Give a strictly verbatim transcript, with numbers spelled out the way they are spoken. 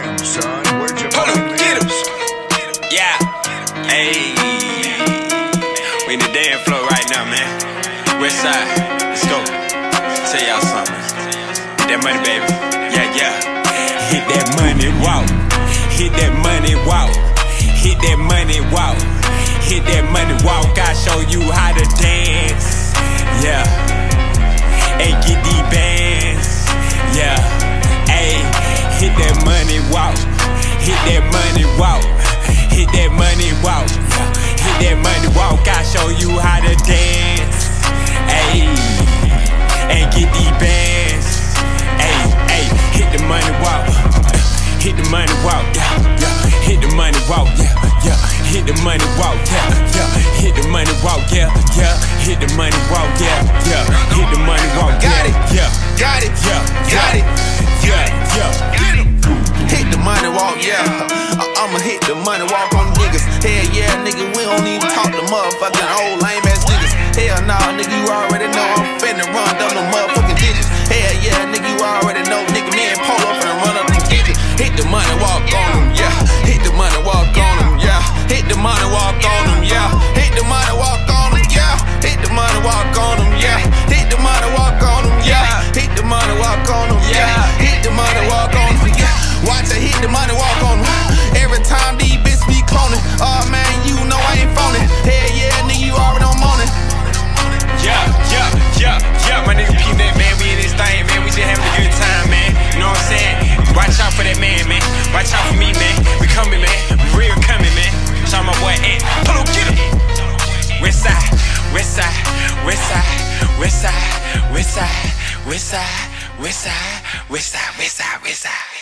son. Where'd you Hold find on, get him. this? Yeah. Hey. We in the dance floor right now, man. West side. Let's go. Tell y'all something. That money, baby. Yeah, yeah. Hit that money, walk. Hit that money, walk. Hit that money, walk. Hit that money, walk. I show you how to dance. Yeah. Hey, get these bands. Yeah. Hey, hit that money, walk. Hit that money, walk. Hit that money, walk. Hit that money, walk. I show you how to dance. Hey, and get these bands. Hey, hey, hit the money, walk. Hit the money, walk. Yeah, yeah. Hit the money, walk. Yeah, yeah. Hit the money, walk. Yeah, yeah. Hit the money, walk. Yeah, yeah. Hit the money, walk. Yeah, yeah. Hit the money, walk. Got it. Yeah, Got it. yeah, Got it. yeah, yeah. Hit the money walk, yeah. I- I'ma hit the money walk on niggas. Hell yeah, nigga, we don't even talk to motherfucking old lame ass niggas. Hell nah, nigga, you already know I'm finna run down the motherfucking digits. Hell yeah, nigga, you already know, nigga, me and Polo finna run up them digits. Hit the money walk on them, yeah. Hit the money walk on them, yeah. Hit the money walk on them, yeah. Hit the money walk on them, yeah. Hit the money walk on them, yeah. Hit the money walk on them, yeah. Hit the money walk on them, yeah. Hit the money walk on them, yeah. Watch her hit the money walk on them. Every time these bitches be cloning. Oh man, you know I ain't phony. Hell yeah, nigga, you already on money. Yeah, yeah, yeah, yeah. My nigga P that, man. We in this thing, man. We just having a good time, man. You know what I'm saying? Watch out for that man, man. Watch out for me, man. We coming, man. We real coming, man. Shout out my boy Ant. Hold on, get him. West side, west side, west side, west side, west side, west side, west side, west side, west side, west side.